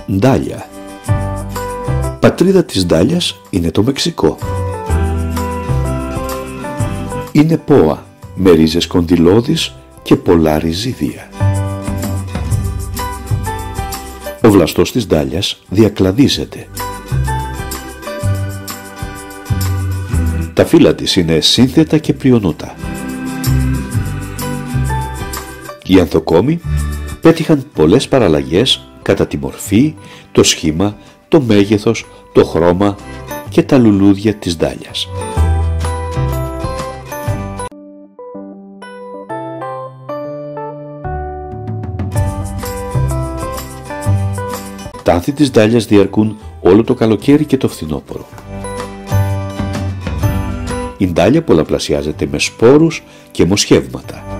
Ντάλια. Πατρίδα της ντάλιας είναι το Μεξικό. Είναι πόα με ρίζες κοντιλώδεις και πολλά ριζίδια. Ο βλαστός της ντάλιας διακλαδίζεται. Τα φύλλα της είναι σύνθετα και πριονούτα. Οι ανθοκόμοι πέτυχαν πολλές παραλλαγές κατά τη μορφή, το σχήμα, το μέγεθος, το χρώμα και τα λουλούδια της ντάλιας. Τα άνθη της ντάλιας διαρκούν όλο το καλοκαίρι και το φθινόπωρο. Η ντάλια πολλαπλασιάζεται με σπόρους και μοσχεύματα.